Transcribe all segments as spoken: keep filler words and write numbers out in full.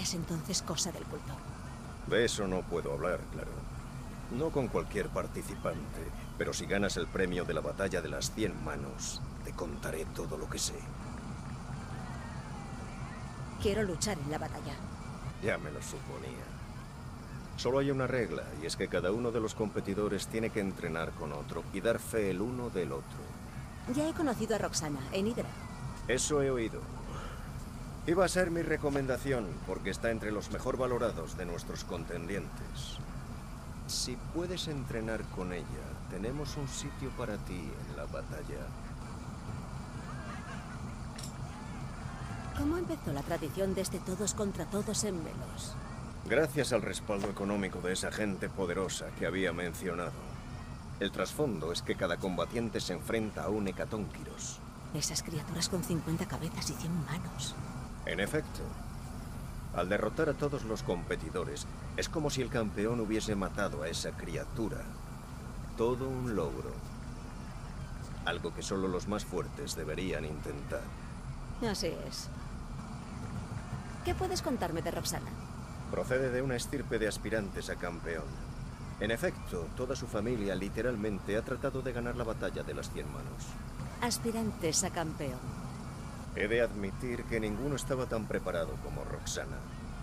es entonces cosa del culto. De eso no puedo hablar, claro. No con cualquier participante, pero si ganas el premio de la batalla de las cien manos, te contaré todo lo que sé. Quiero luchar en la batalla. Ya me lo suponía. Solo hay una regla, y es que cada uno de los competidores tiene que entrenar con otro y dar fe el uno del otro. Ya he conocido a Roxana, en Hydra. Eso he oído. Iba a ser mi recomendación, porque está entre los mejor valorados de nuestros contendientes. Si puedes entrenar con ella, tenemos un sitio para ti en la batalla. ¿Cómo empezó la tradición de este todos contra todos en Melos? Gracias al respaldo económico de esa gente poderosa que había mencionado. El trasfondo es que cada combatiente se enfrenta a un hecatónquiros. Esas criaturas con cincuenta cabezas y cien manos. En efecto. Al derrotar a todos los competidores, es como si el campeón hubiese matado a esa criatura. Todo un logro. Algo que solo los más fuertes deberían intentar. Así es. ¿Qué puedes contarme de Roxana? Procede de una estirpe de aspirantes a campeón. En efecto, toda su familia literalmente ha tratado de ganar la batalla de las cien manos. Aspirantes a campeón. He de admitir que ninguno estaba tan preparado como Roxana.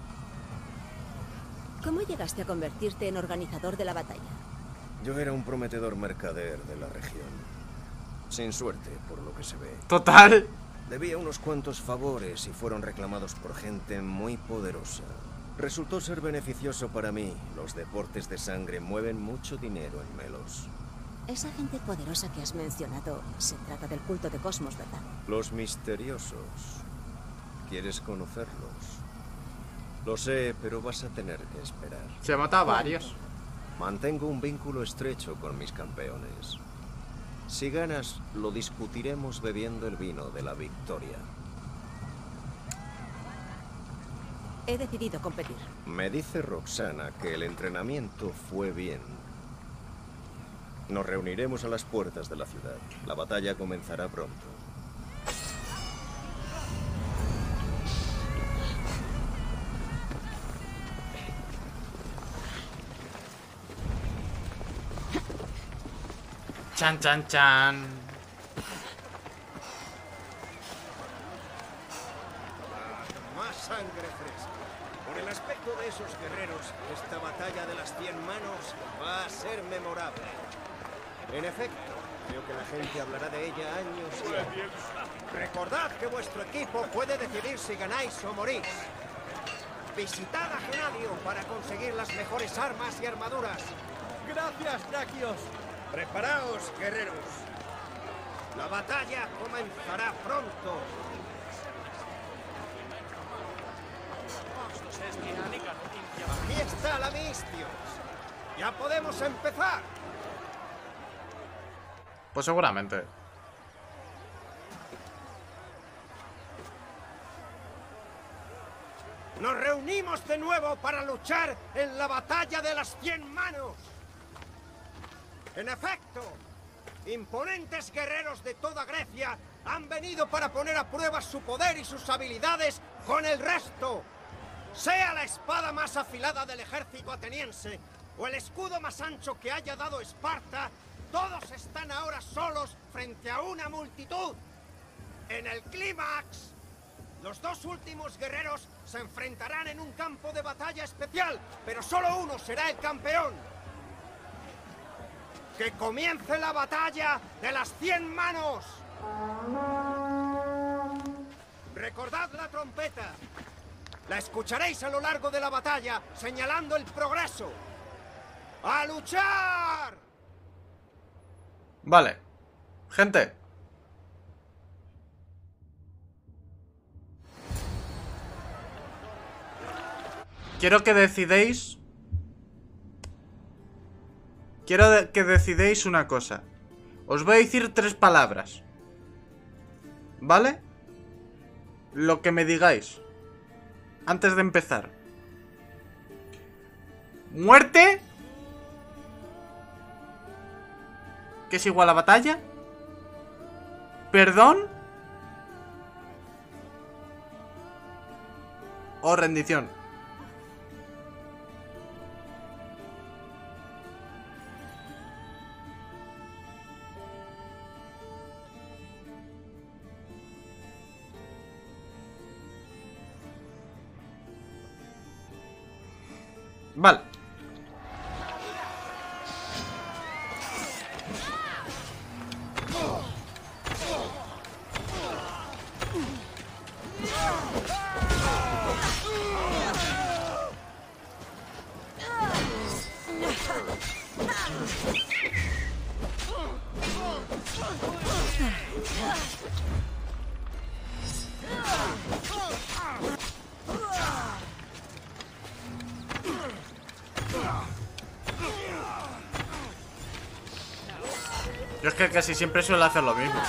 ¿Cómo llegaste a convertirte en organizador de la batalla? Yo era un prometedor mercader de la región. Sin suerte, por lo que se ve. Total. Debía unos cuantos favores y fueron reclamados por gente muy poderosa. Resultó ser beneficioso para mí. Los deportes de sangre mueven mucho dinero en Melos. Esa gente poderosa que has mencionado se trata del culto de Cosmos, ¿verdad? Los misteriosos. ¿Quieres conocerlos? Lo sé, pero vas a tener que esperar. Se mata a varios. Mantengo un vínculo estrecho con mis campeones. Si ganas, lo discutiremos bebiendo el vino de la victoria. He decidido competir. Me dice Roxana que el entrenamiento fue bien. Nos reuniremos a las puertas de la ciudad. La batalla comenzará pronto. Chan, chan, chan. Más sangre fresca. Por el aspecto de esos guerreros, esta batalla de las cien manos va a ser memorable. En efecto, creo que la gente hablará de ella años y años. Recordad que vuestro equipo puede decidir si ganáis o morís. Visitad a Genadio para conseguir las mejores armas y armaduras. Gracias, Drakios. Preparaos, guerreros. La batalla comenzará pronto. Aquí está la Mistios. Ya podemos empezar. Pues seguramente. Nos reunimos de nuevo para luchar en la batalla de las cien manos. En efecto, imponentes guerreros de toda Grecia han venido para poner a prueba su poder y sus habilidades con el resto. Sea la espada más afilada del ejército ateniense o el escudo más ancho que haya dado Esparta, todos están ahora solos frente a una multitud. En el clímax, los dos últimos guerreros se enfrentarán en un campo de batalla especial, pero solo uno será el campeón. ¡Que comience la batalla de las cien manos! Recordad la trompeta. La escucharéis a lo largo de la batalla, señalando el progreso. ¡A luchar! Vale. Gente. Quiero que decidéis... Quiero de que decidéis una cosa. Os voy a decir tres palabras. ¿Vale? Lo que me digáis. Antes de empezar. Muerte. Que es igual a batalla. Perdón. O rendición. Vale. Yo es que casi siempre suelo hacer lo mismo.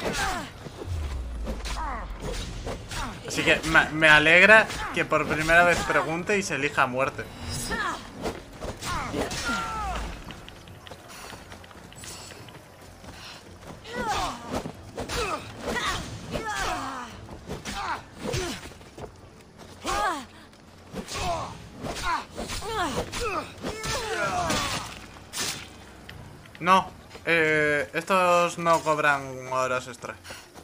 Así que me, me alegra que por primera vez pregunte y se elija a muerte. No, eh, estos no cobran horas extra.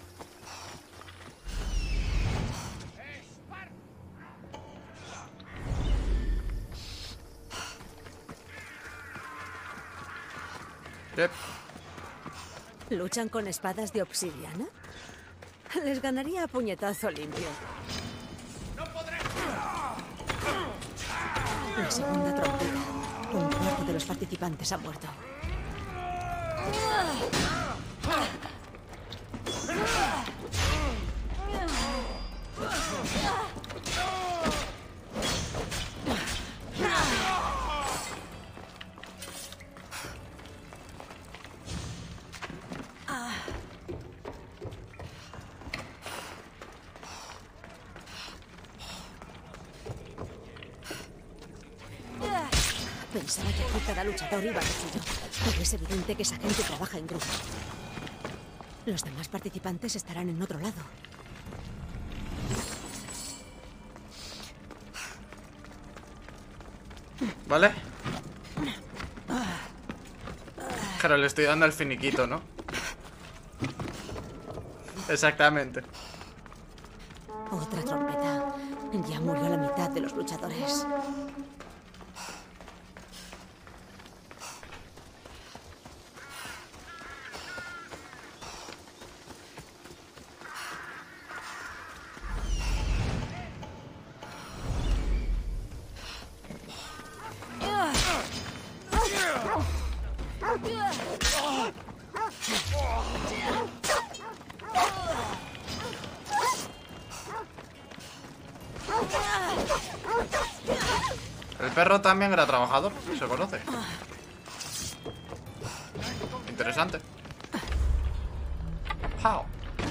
Yep. ¿Luchan con espadas de obsidiana? Les ganaría a puñetazo limpio. La segunda trompeta. Un cuarto de los participantes ha muerto. Pensaba que aquí cada luchador iba a lo suyo, pero es evidente que esa gente trabaja en grupo. Los demás participantes estarán en otro lado. ¿Vale? Claro, le estoy dando el finiquito, ¿no? Exactamente. Otra trompeta. Ya murió la mitad de los luchadores. El perro también era trabajador, se conoce. Interesante. How?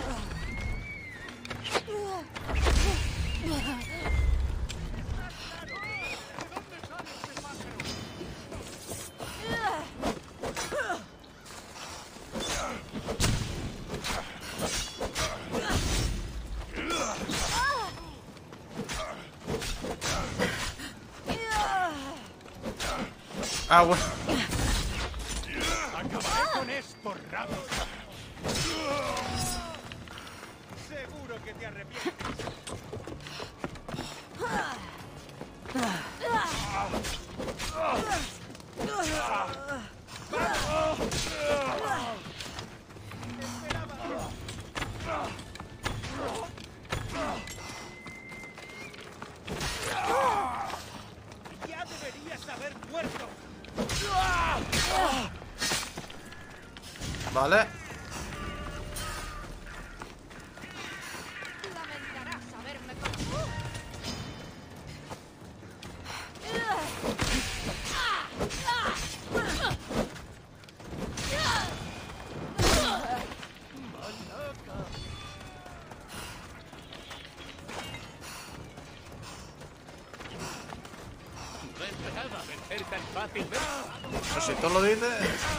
Ah, bueno. Acabaré con esto rápido. Seguro que te arrepientes. Ya deberías haber muerto. Vale. Lamentarás haberme No esperaba vencer tan fácilmente. Pues si tú lo dices.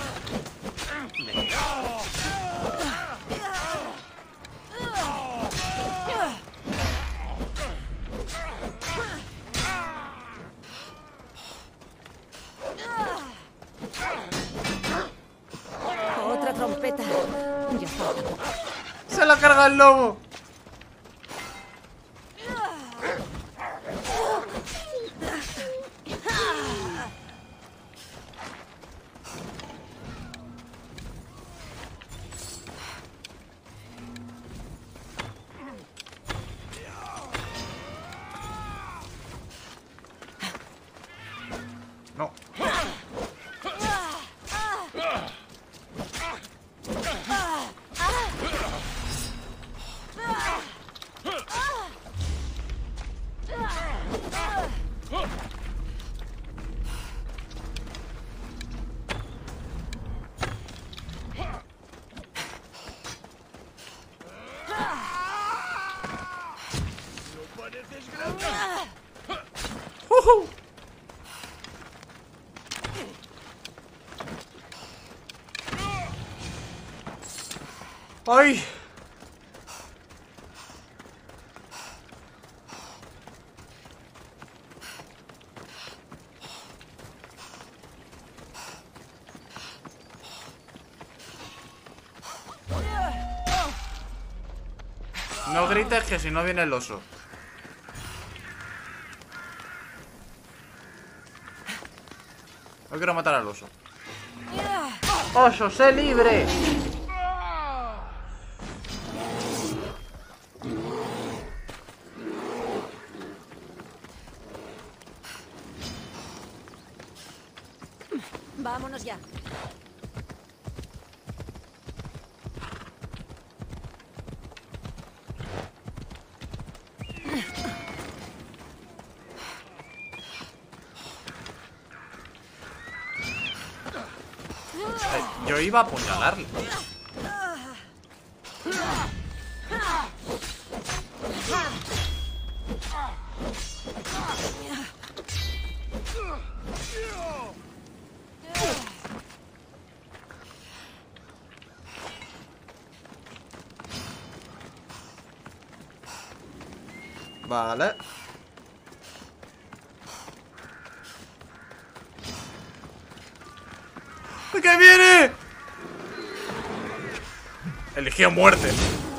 Otra trompeta. Ya falta poco. ¡Se la carga el lobo! ¡Ujú! ¡Ay! No grites que si no viene el oso. No quiero matar al oso. ¡Oso, sé libre! Vámonos ya. Yo iba a apuñalarle. Vale. ¡Que viene! Eligió muerte.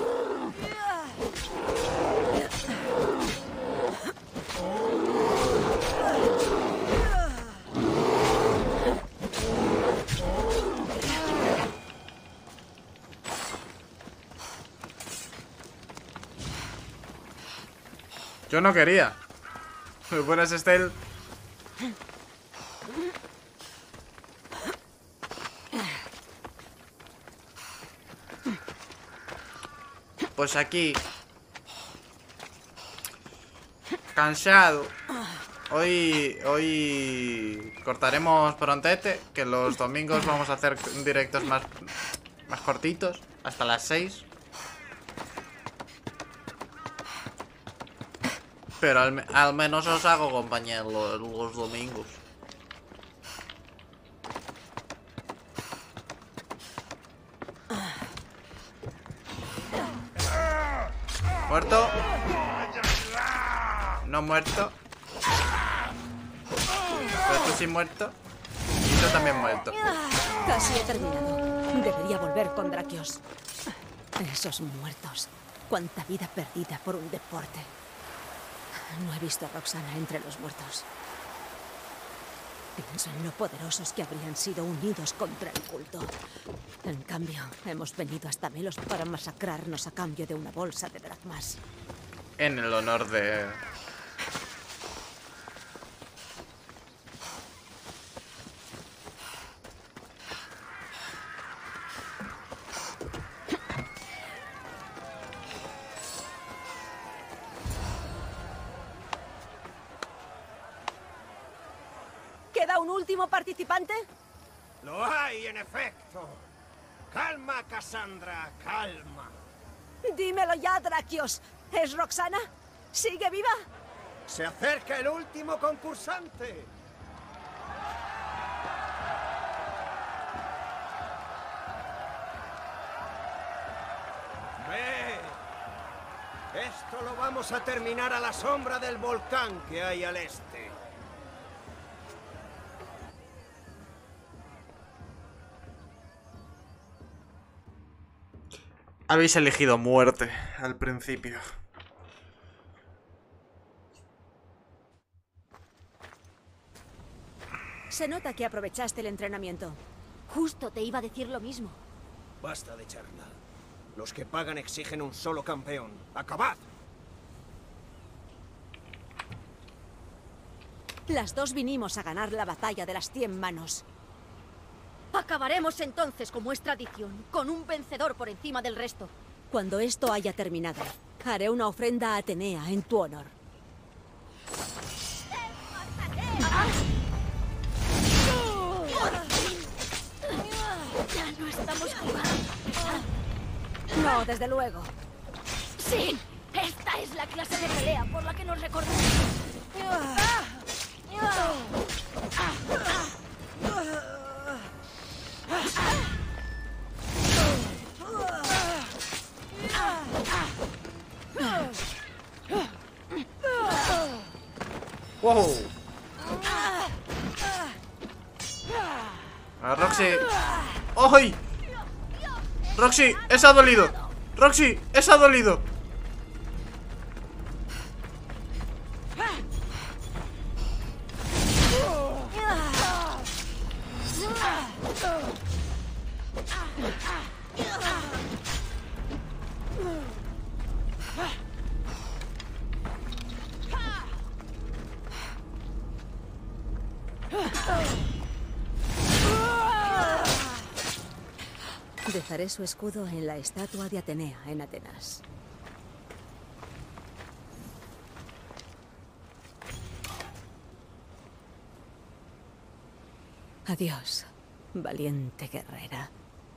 Yo no quería. Me pones Estel. Pues aquí. Cansado. Hoy. Hoy. Cortaremos prontete. Que los domingos vamos a hacer directos más. Más cortitos. Hasta las seis. Pero al, al menos os hago compañía los, los domingos. ¿Muerto? No muerto. Pero tú sí muerto. Y tú también muerto. Casi he terminado. Debería volver con Drakios. Esos muertos. Cuánta vida perdida por un deporte. No he visto a Roxana entre los muertos. Pienso en lo poderosos que habrían sido unidos contra el culto. En cambio, hemos venido hasta Melos para masacrarnos a cambio de una bolsa de dracmas. En el honor de... ¿Queda un último participante? Lo hay, en efecto. Calma, Cassandra, calma. Dímelo ya, Drakios. ¿Es Roxana? ¿Sigue viva? Se acerca el último concursante. Ve. Esto lo vamos a terminar a la sombra del volcán que hay al este. Habéis elegido muerte al principio. Se nota que aprovechaste el entrenamiento. Justo te iba a decir lo mismo. Basta de charla. Los que pagan exigen un solo campeón. ¡Acabad! Las dos vinimos a ganar la batalla de las cien manos. Acabaremos entonces, como es tradición, con un vencedor por encima del resto. Cuando esto haya terminado, haré una ofrenda a Atenea en tu honor. Ya no estamos jugando. No, desde luego. Sí, esta es la clase de pelea por la que nos recordamos. ¡Wow! A Roxy. ¡Ay! Roxy, esa ha dolido. Roxy, esa ha dolido. Dejaré su escudo en la estatua de Atenea en Atenas. Adiós, valiente guerrera.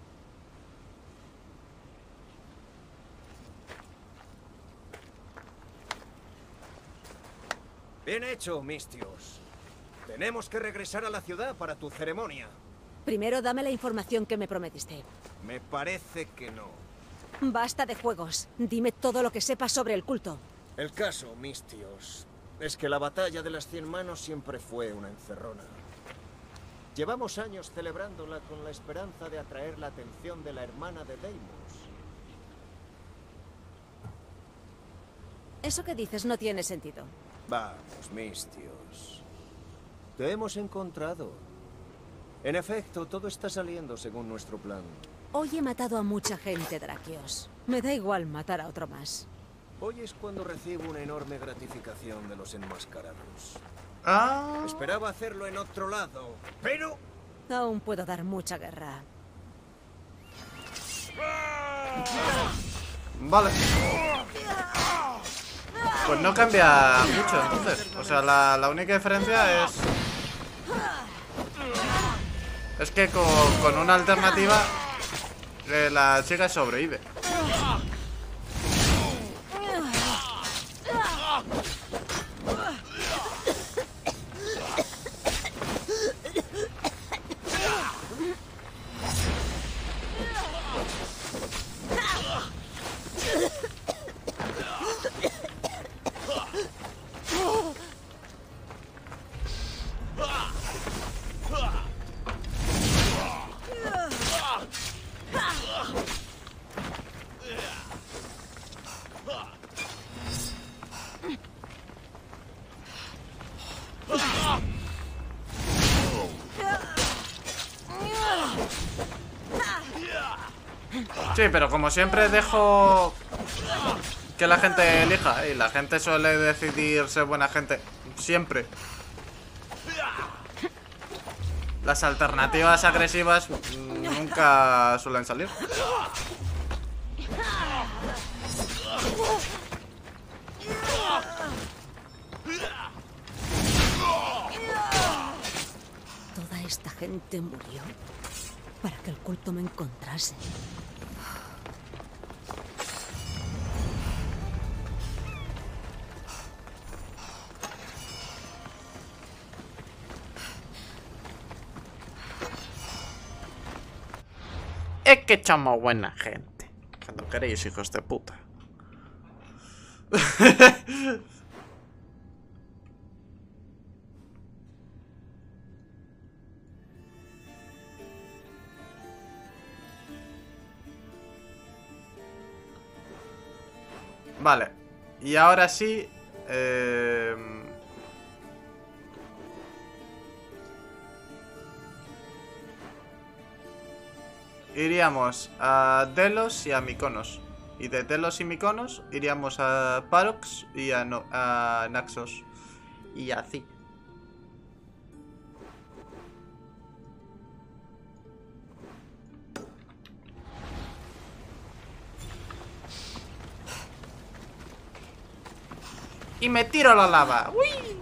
Bien hecho, Mistios. Tenemos que regresar a la ciudad para tu ceremonia. Primero dame la información que me prometiste. Me parece que no. Basta de juegos. Dime todo lo que sepas sobre el culto. El caso, Mistios, es que la batalla de las Cien Manos siempre fue una encerrona. Llevamos años celebrándola con la esperanza de atraer la atención de la hermana de Deimos. Eso que dices no tiene sentido. Vamos, Mistios. Te hemos encontrado. En efecto, todo está saliendo según nuestro plan. Hoy he matado a mucha gente, Drakios. Me da igual matar a otro más. Hoy es cuando recibo una enorme gratificación de los enmascarados. Ah. Esperaba hacerlo en otro lado, pero... Aún puedo dar mucha guerra. Vale. Pues no cambia mucho, entonces. O sea, la, la única diferencia es... Es que con, con una alternativa eh, la chica sobrevive. Sí, pero como siempre dejo que la gente elija, y la gente suele decidir ser buena gente, siempre. Las alternativas agresivas nunca suelen salir. Toda esta gente murió para que el culto me encontrase. Es que echamos buena gente. Cuando queréis, hijos de puta. Vale. Y ahora sí... Eh... Iríamos a Delos y a Mykonos. Y de Delos y Mykonos iríamos a Parox y a, no a Naxos. Y así. Y me tiro a la lava. ¡Uy!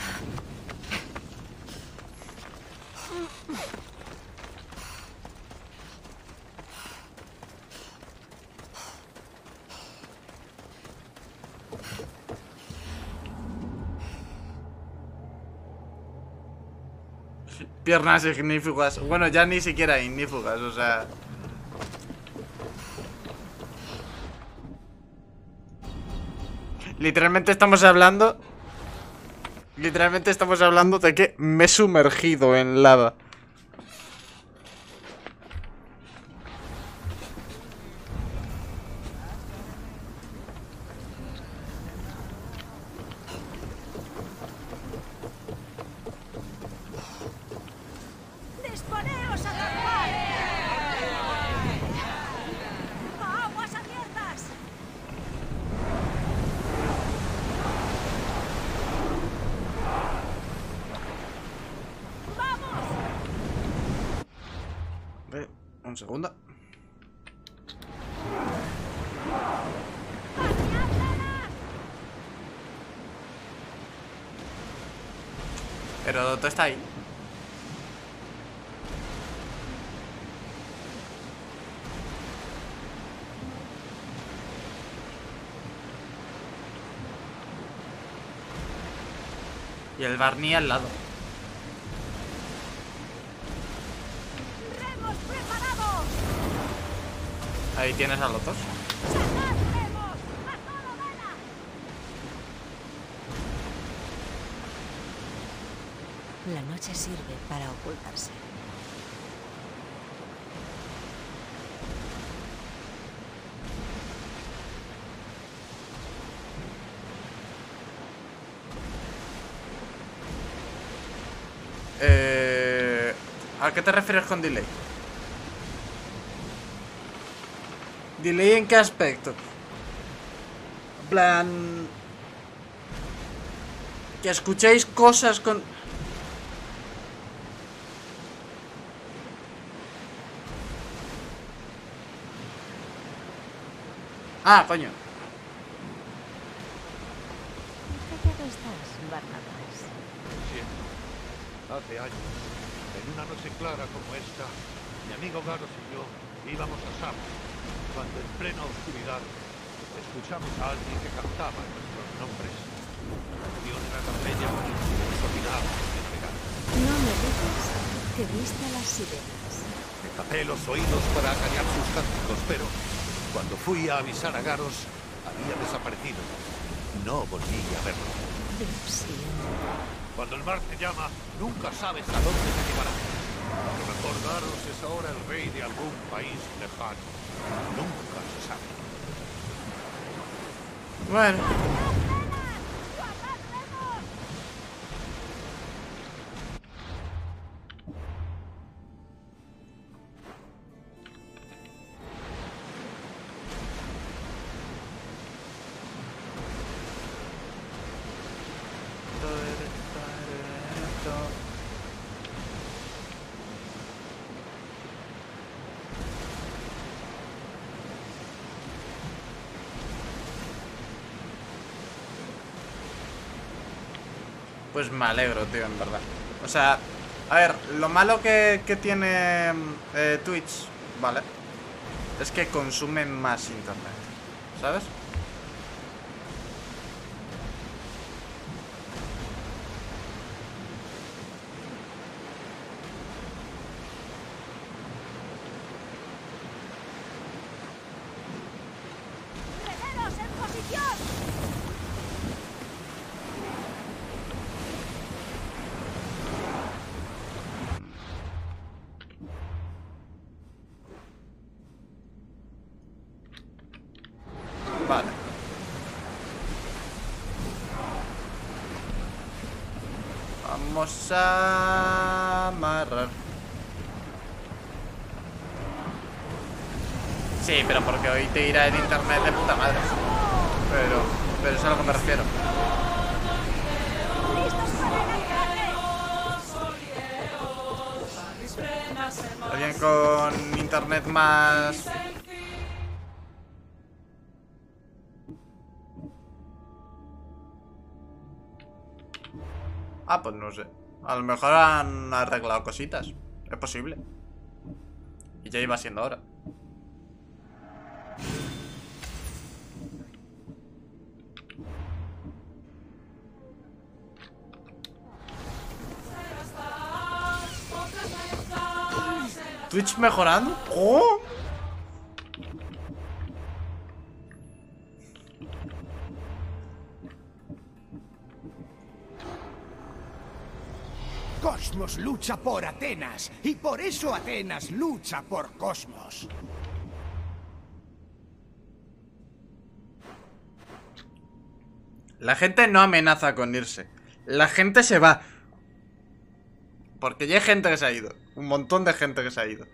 Piernas ignífugas. Bueno, ya ni siquiera ignífugas, o sea... Literalmente estamos hablando Literalmente estamos hablando de que me he sumergido en lava. ¡Disponeos a zarpar! ¡A aguas abiertas! ¡Vamos! Ve, un segundo. Heródoto está ahí. Y el Barney al lado. ¡Remos preparados! Ahí tienes a los dos. ¡Sacad remos! ¡A toda vela! La noche sirve para ocultarse. Eh, ¿A qué te refieres con delay? ¿Delay en qué aspecto? En plan... Que escuchéis cosas con... Ah, coño. ¿Qué callado estás, Barnabas? Siempre. Hace años, en una noche clara como esta, mi amigo Garos y yo íbamos a Samos, cuando en plena oscuridad escuchamos a alguien que cantaba nuestros nombres. La canción era tan bella que nos olvidábamos de pegar. No me digas que viste a las sirenas. Me tapé los oídos para acañar sus cánticos, pero cuando fui a avisar a Garos, había desaparecido. No volví a verlo. Lo siento. Cuando el mar te llama, nunca sabes a dónde te llevará. A lo mejor Garos es ahora el rey de algún país lejano. Nunca se sabe. Bueno. Pues me alegro, tío, en verdad. O sea, a ver, lo malo que, que tiene eh, Twitch, ¿vale? Es que consume más internet, ¿sabes? ¡Guerreros en posición! Vale. Vamos a amarrar. Sí, pero porque hoy te irá el internet de puta madre. Pero, pero es a lo que me refiero. ¡Listos para el ataque! Alguien con internet más... Ah, pues no sé. A lo mejor han arreglado cositas. Es posible. Y ya iba siendo hora. Twitch mejorando. ¡Oh! Cosmos lucha por Atenas, y por eso Atenas lucha por Cosmos. La gente no amenaza con irse. La gente se va. Porque ya hay gente que se ha ido. Un montón de gente que se ha ido.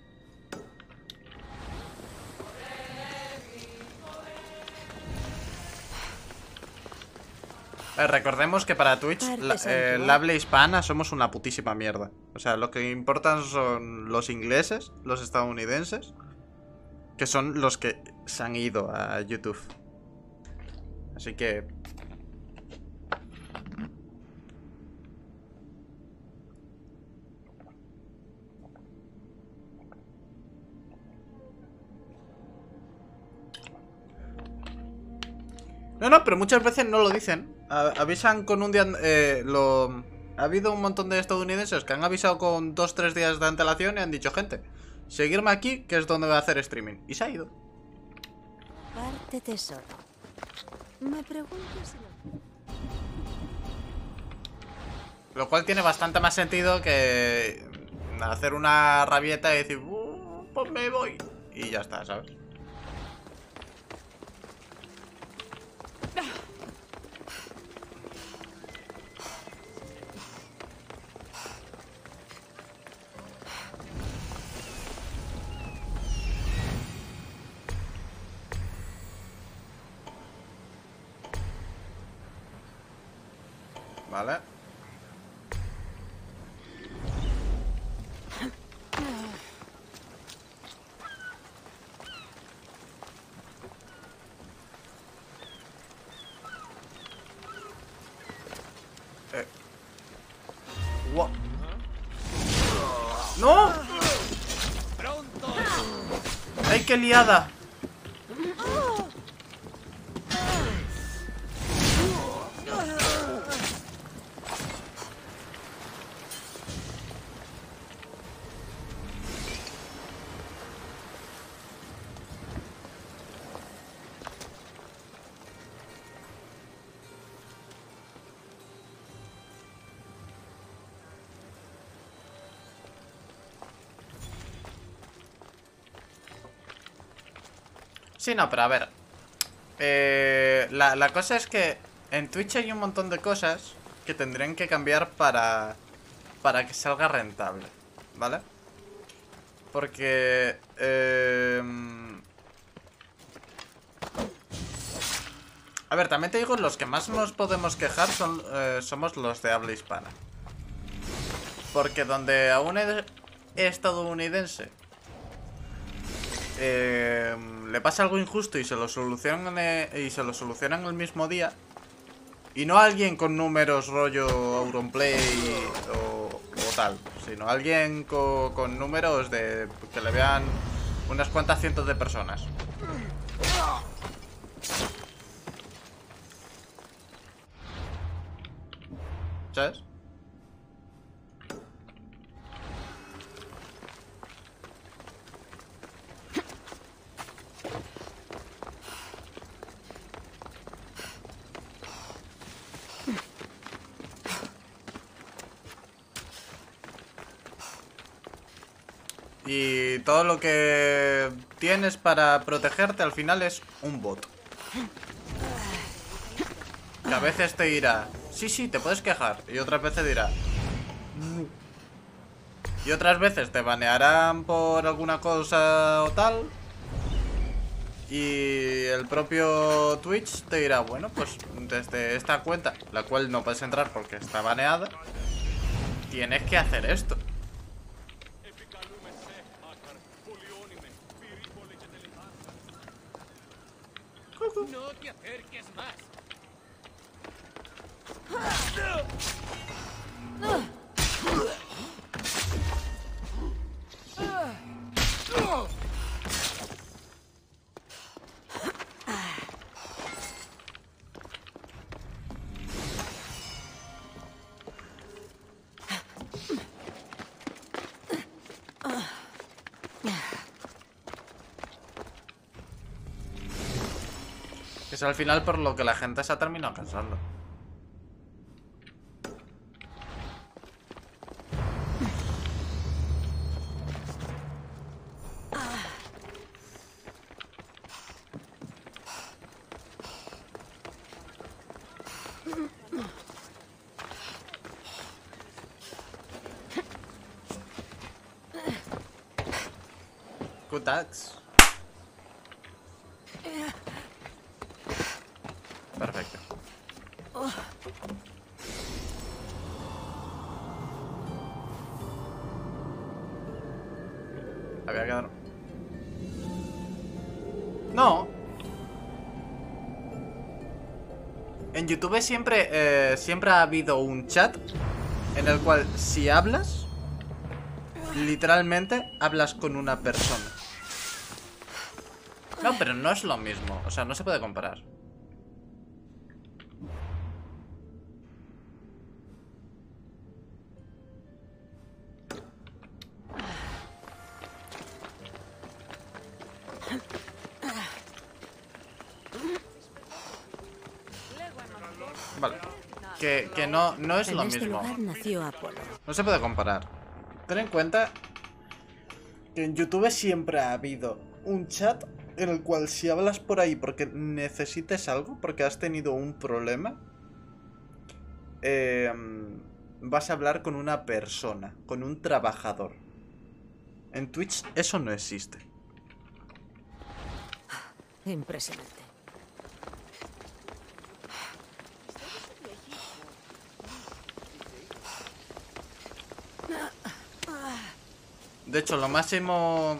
Eh, recordemos que para Twitch la, eh, el habla hispana somos una putísima mierda. O sea, lo que importan son los ingleses, los estadounidenses, que son los que se han ido a YouTube. Así que... No, no, pero muchas veces no lo dicen. A- avisan con un día... Eh, lo... Ha habido un montón de estadounidenses que han avisado con dos tres días de antelación y han dicho, gente, seguirme aquí, que es donde voy a hacer streaming. Y se ha ido. Parte tesoro. Me pregunto si lo... Lo cual tiene bastante más sentido que hacer una rabieta y decir, uh, pues me voy. Y ya está, ¿sabes? Vale. Eh. Gua- ¡No! ¡Ay, qué liada! Sí, no, pero a ver. Eh, la, la cosa es que en Twitch hay un montón de cosas que tendrían que cambiar para, para que salga rentable, ¿vale? Porque... Eh, a ver, también te digo, los que más nos podemos quejar son eh, somos los de habla hispana. Porque donde a un ed- estadounidense eh, le pasa algo injusto y se lo solucionan eh, y se lo solucionan el mismo día, y no alguien con números rollo Auronplay o, o tal, sino alguien co, con números de que le vean unas cuantas cientos de personas. ¿Sabes? Y todo lo que tienes para protegerte al final es un bot. Que a veces te dirá, sí, sí, te puedes quejar. Y otras veces dirá, no. Y otras veces te banearán por alguna cosa o tal. Y el propio Twitch te dirá, bueno, pues desde esta cuenta, la cual no puedes entrar porque está baneada, tienes que hacer esto. No te acerques más. Es al final por lo que la gente se ha terminado cansando. Q-Tags. Perfecto. Había que dar... No. En YouTube siempre, eh, siempre ha habido un chat en el cual si hablas, literalmente hablas con una persona. No, pero no es lo mismo. O sea, no se puede comparar. Vale. Que, que no, no es En lo este mismo. lugar nació Apolo. No se puede comparar. Ten en cuenta que en YouTube siempre ha habido un chat en el cual si hablas por ahí porque necesites algo, porque has tenido un problema, eh, vas a hablar con una persona, con un trabajador. En Twitch eso no existe. Impresionante. De hecho, lo máximo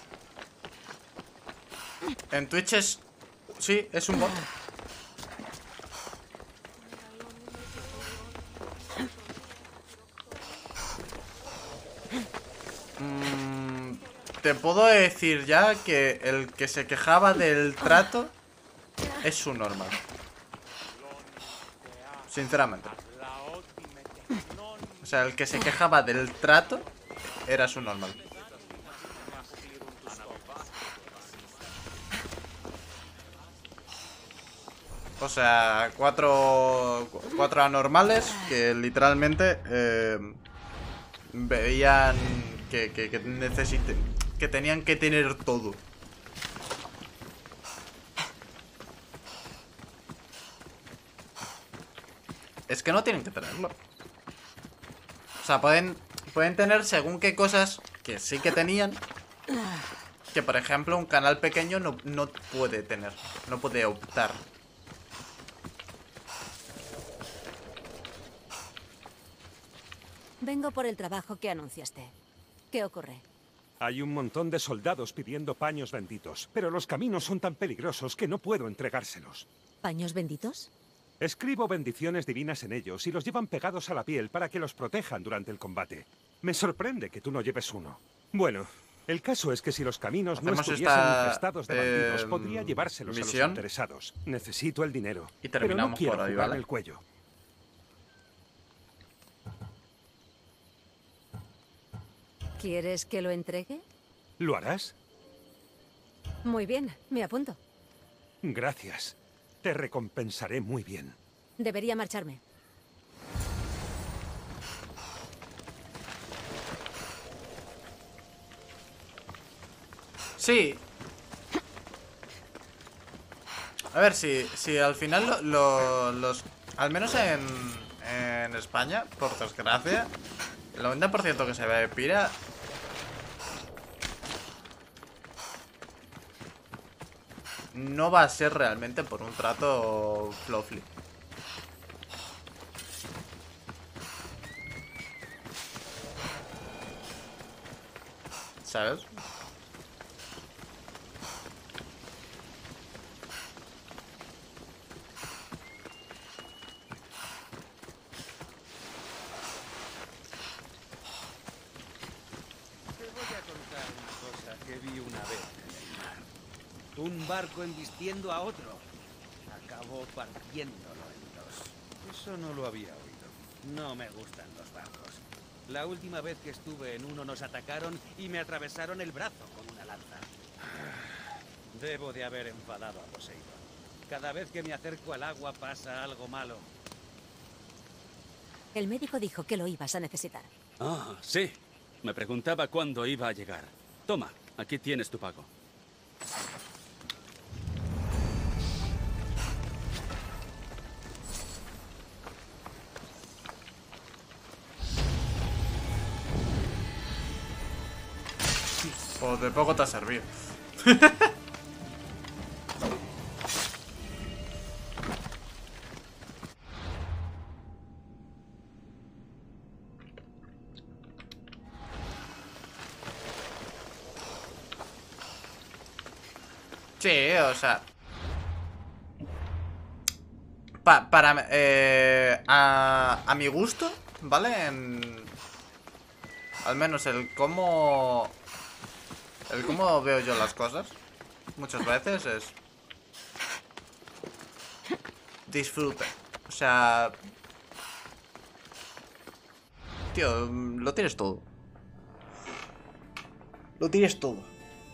en Twitch es... Sí, es un bot. Mm, te puedo decir ya que el que se quejaba del trato es su normal. Sinceramente. O sea, el que se quejaba del trato era su normal. O sea, cuatro, cuatro anormales que literalmente eh, veían que, que, que necesiten, que tenían que tener todo. Es que no tienen que tenerlo. O sea, pueden, pueden tener según qué cosas que sí que tenían, que por ejemplo un canal pequeño no, no puede tener, no puede optar. Vengo por el trabajo que anunciaste. ¿Qué ocurre? Hay un montón de soldados pidiendo paños benditos, pero los caminos son tan peligrosos que no puedo entregárselos. ¿Paños benditos? Escribo bendiciones divinas en ellos y los llevan pegados a la piel para que los protejan durante el combate. Me sorprende que tú no lleves uno. Bueno, el caso es que si los caminos no Hacemos estuviesen esta, infestados de bandidos, eh, podría llevárselos a misión. los interesados. Necesito el dinero, Y pero no terminamos quiero por hoy, jugarme ¿vale? el cuello. ¿Quieres que lo entregue? ¿Lo harás? Muy bien, me apunto. Gracias. Te recompensaré muy bien. Debería marcharme. Sí. A ver, si, si al final lo, lo- los... Al menos en, en España, por desgracia, el noventa por ciento que se ve pira... No va a ser realmente por un trato fluffy. ¿Sabes? Te voy a contar una cosa que vi una vez en el mar. Un barco embistiendo a otro. Acabó partiéndolo en dos. Eso no lo había oído. No me gustan los barcos. La última vez que estuve en uno nos atacaron y me atravesaron el brazo con una lanza. Debo de haber enfadado a Poseidón. Cada vez que me acerco al agua pasa algo malo. El médico dijo que lo ibas a necesitar. Ah, sí. Me preguntaba cuándo iba a llegar. Toma, aquí tienes tu pago. Pues de poco te ha servido. Sí, o sea... Pa, para... Eh, a, a mi gusto, ¿vale? En, al menos el cómo... El cómo veo yo las cosas muchas veces es... Disfrute. O sea... Tío, lo tienes todo. Lo tienes todo.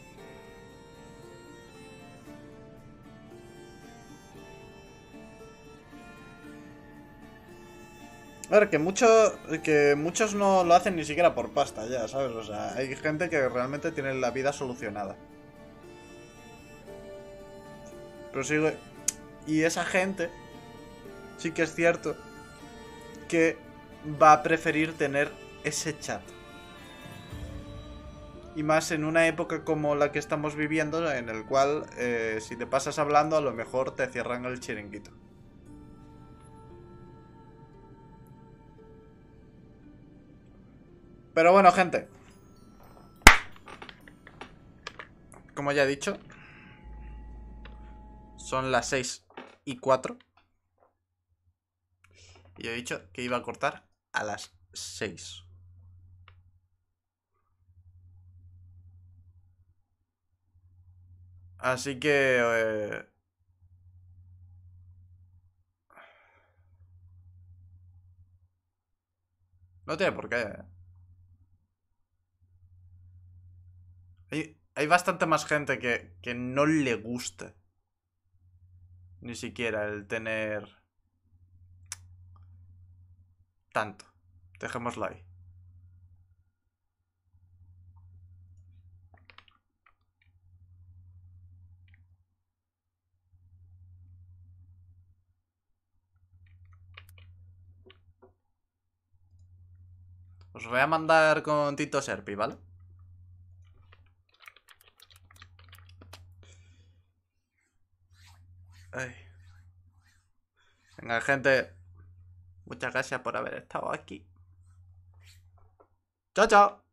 A ver, que, mucho, que muchos no lo hacen ni siquiera por pasta ya, ¿sabes? O sea, hay gente que realmente tiene la vida solucionada. Pero sigo... Y esa gente sí que es cierto que va a preferir tener ese chat. Y más en una época como la que estamos viviendo, en el cual eh, si te pasas hablando a lo mejor te cierran el chiringuito. Pero bueno, gente, como ya he dicho, son las seis y cuatro. Y he dicho que iba a cortar a las seis. Así que... Eh, no tiene por qué. Hay, hay bastante más gente que, que no le gusta ni siquiera el tener tanto. Dejémoslo ahí. Os voy a mandar con Tito Serpi, ¿vale? Ay. Venga, gente. Muchas gracias por haber estado aquí. Chao, chao.